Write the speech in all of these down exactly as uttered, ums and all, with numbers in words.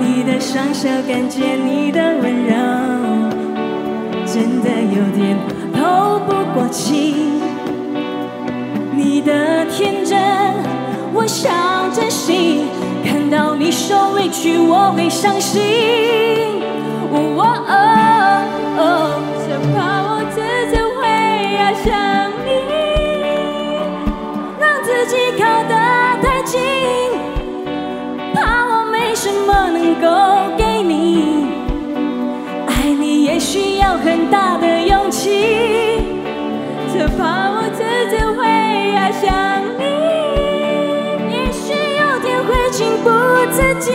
你的双手，感觉你的温柔，真的有点透不过气。你的天真，我想珍惜。看到你受委屈，我会伤心。哦哦哦，只怕我自己会爱上你，让自己靠得太近，怕我没什么能够给你。爱你也需要很大的勇气，只怕我自己会爱上你，也许有天会情不自禁，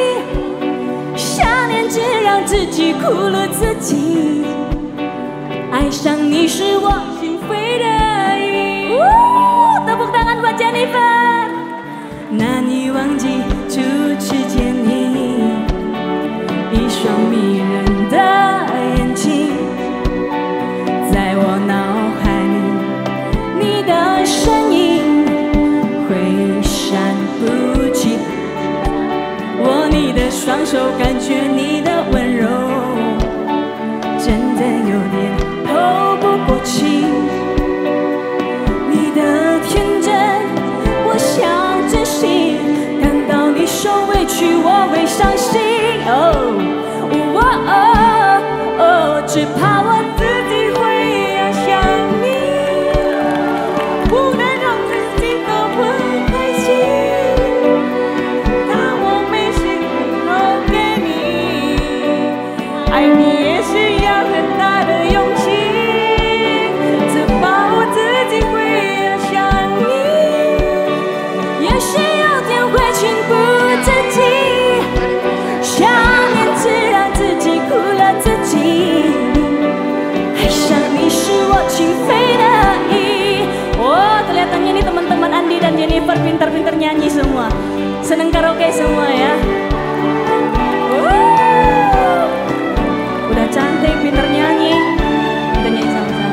想念只让自己苦了自己。爱上你是我心扉的意。tepuk tangan buat Jennifer。难以忘记初次见你，一双迷人的眼睛，在我脑海里，你的身影挥闪不去。握你的双手，感觉你的温柔，真的有点透不过气。你的天真，我想珍惜。看到你受委屈，我会伤心。哦哦哦哦，只怕我自己会爱上你，不能让自己都不开心。但我没谁能够给你，爱你也需要很大的勇气，只怕我自己会爱上你，也许有天会情不自禁，想念只让自己苦了自己。爱上你是我情非得已。Oh, kelihatannya nih teman-teman Andi dan Jennifer pintar-pintar nyanyi semua, seneng karaoke semua ya. Wuh, udah cantik, pintar nyanyi, kita nyanyi sama-sama.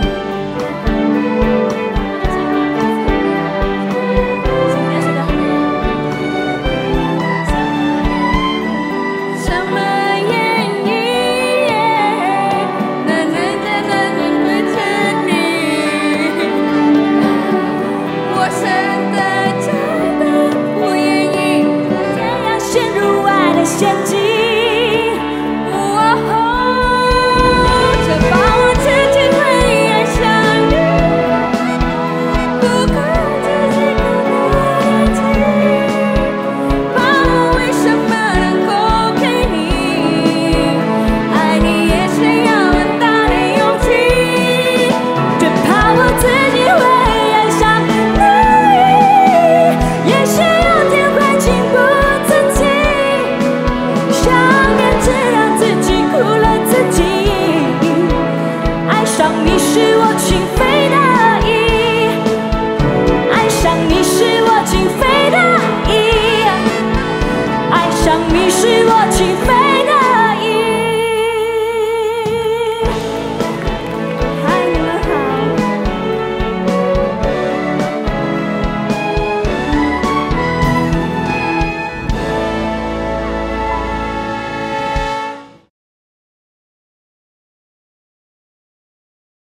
你是我情